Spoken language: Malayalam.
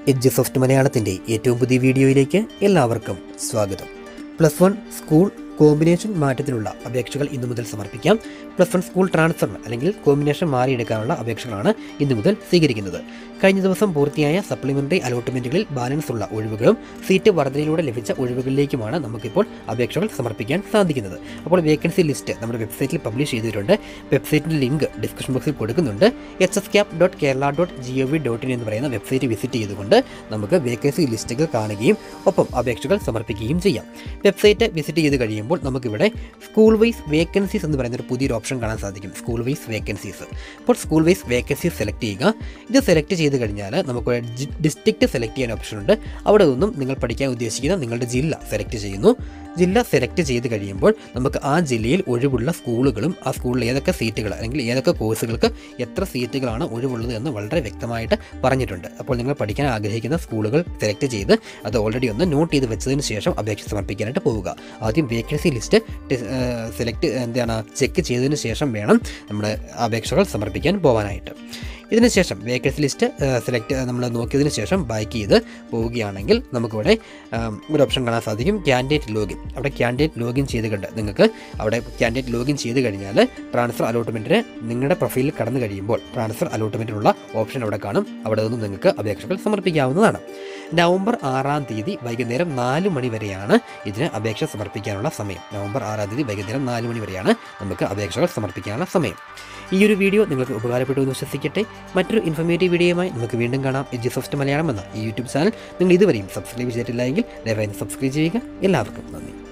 എഡ്യൂസോഫ്റ്റ് മലയാളത്തിൻ്റെ ഏറ്റവും പുതിയ വീഡിയോയിലേക്ക് എല്ലാവർക്കും സ്വാഗതം. +1 സ്കൂൾ കോമ്പിനേഷൻ മാറ്റത്തിനുള്ള അപേക്ഷകൾ ഇന്നു മുതൽ സമർപ്പിക്കാം. +1 സ്കൂൾ ട്രാൻസ്ഫറിന് അല്ലെങ്കിൽ കോമ്പിനേഷൻ മാറിയെടുക്കാനുള്ള അപേക്ഷകളാണ് ഇന്നു മുതൽ സ്വീകരിക്കുന്നത്. കഴിഞ്ഞ ദിവസം പൂർത്തിയായ സപ്ലിമെൻ്ററി അലോട്ട്മെൻറ്റുകളിൽ ബാലൻസ് ഉള്ള ഒഴിവുകളും സീറ്റ് വർധനയിലൂടെ ലഭിച്ച ഒഴിവുകളിലേക്കുമാണ് നമുക്കിപ്പോൾ അപേക്ഷകൾ സമർപ്പിക്കാൻ സാധിക്കുന്നത്. അപ്പോൾ വേക്കൻസി ലിസ്റ്റ് നമ്മുടെ വെബ്സൈറ്റിൽ പബ്ലിഷ് ചെയ്തിട്ടുണ്ട്. വെബ്സൈറ്റിൻ്റെ ലിങ്ക് ഡിസ്ക്രിപ്ഷൻ ബോക്സിൽ കൊടുക്കുന്നുണ്ട്. hscap.kerala.gov.in എന്ന് പറയുന്ന വെബ്സൈറ്റ് വിസിറ്റ് ചെയ്തുകൊണ്ട് നമുക്ക് വേക്കൻസി ലിസ്റ്റുകൾ കാണുകയും ഒപ്പം അപേക്ഷകൾ സമർപ്പിക്കുകയും ചെയ്യാം. വെബ്സൈറ്റ് വിസിറ്റ് ചെയ്ത് കഴിയുമ്പോൾ നമുക്കിവിടെ സ്കൂൾ വൈസ് വേക്കൻസീസ് എന്ന് പറയുന്ന ഒരു പുതിയൊരു ഓപ്ഷൻ കാണാൻ സാധിക്കും. School wise vacancies. അപ്പോൾ സ്കൂൾ വൈസ് വേക്കൻസീസ് സെലക്ട് ചെയ്യുക. ഇത് സെലക്ട് ചെയ്ത് കഴിഞ്ഞാൽ നമുക്ക് ഡിസ്ട്രിക്റ്റ് സെലക്ട് ചെയ്യാൻ ഓപ്ഷൻ ഉണ്ട്. അവിടെ നിന്നും നിങ്ങൾ പഠിക്കാൻ ഉദ്ദേശിക്കുന്ന നിങ്ങളുടെ ജില്ല സെലക്ട് ചെയ്യുന്നു. ജില്ല സെലക്ട് ചെയ്ത് കഴിയുമ്പോൾ നമുക്ക് ആ ജില്ലയിൽ ഒഴിവുള്ള സ്കൂളുകളും ആ സ്കൂളിൽ ഏതൊക്കെ സീറ്റുകൾ അല്ലെങ്കിൽ ഏതൊക്കെ കോഴ്സുകൾക്ക് എത്ര സീറ്റുകളാണ് ഒഴിവുള്ളത് എന്ന് വളരെ വ്യക്തമായിട്ട് പറഞ്ഞിട്ടുണ്ട്. അപ്പോൾ നിങ്ങൾ പഠിക്കാൻ ആഗ്രഹിക്കുന്ന സ്കൂളുകൾ സെലക്ട് ചെയ്ത് അത് ഓൾറെഡി ഒന്ന് നോട്ട് ചെയ്ത് വെച്ചതിന് ശേഷം അപേക്ഷ സമർപ്പിക്കാനായിട്ട് പോവുക. ആദ്യം വേക്കൻസി ലിസ്റ്റ് ചെക്ക് ചെയ്തതിന് ശേഷം വേണം നമ്മുടെ അപേക്ഷകൾ സമർപ്പിക്കാൻ പോകാനായിട്ട്. ഇതിനുശേഷം വേക്കൻസി ലിസ്റ്റ് നമ്മൾ നോക്കിയതിന് ശേഷം ബാക്ക് ചെയ്ത് പോവുകയാണെങ്കിൽ നമുക്കിവിടെ ഒരു ഓപ്ഷൻ കാണാൻ സാധിക്കും, ക്യാൻഡിഡേറ്റ് ലോഗിൻ. അവിടെ ക്യാൻഡിഡേറ്റ് ലോഗിൻ ചെയ്ത് കണ്ട് നിങ്ങൾക്ക് അവിടെ ക്യാൻഡിഡേറ്റ് ലോഗിൻ ചെയ്ത് കഴിഞ്ഞാൽ ട്രാൻസ്ഫർ അലോട്ട്മെൻറ്റിന് നിങ്ങളുടെ പ്രൊഫൈലിൽ കടന്നു കഴിയുമ്പോൾ ട്രാൻസ്ഫർ അലോട്ട്മെൻറ്റിനുള്ള ഓപ്ഷൻ അവിടെ കാണും. അവിടെ നിന്നും നിങ്ങൾക്ക് അപേക്ഷകൾ സമർപ്പിക്കാവുന്നതാണ്. നവംബർ 6-ാം തീയതി വൈകുന്നേരം 4 മണി വരെയാണ് ഇതിന് അപേക്ഷ സമർപ്പിക്കാനുള്ള സമയം. നവംബർ 6-ാം തീയതി വൈകുന്നേരം 4 മണി വരെയാണ് നമുക്ക് അപേക്ഷകൾ സമർപ്പിക്കാനുള്ള സമയം. ഈ ഒരു വീഡിയോ നിങ്ങൾക്ക് ഉപകാരപ്പെട്ടു എന്ന് വിശ്വസിക്കട്ടെ. മറ്റൊരു ഇൻഫോർമേറ്റീവ് വീഡിയോയുമായി നമുക്ക് വീണ്ടും കാണാം. എഡ്യൂസോഫ്റ്റ് മലയാളം എന്ന ഈ യൂട്യൂബ് ചാനൽ നിങ്ങൾ ഇതുവരെയും സബ്സ്ക്രൈബ് ചെയ്തിട്ടില്ല എങ്കിൽ ദയവായി സബ്സ്ക്രൈബ് ചെയ്യുക. എല്ലാവർക്കും നന്ദി.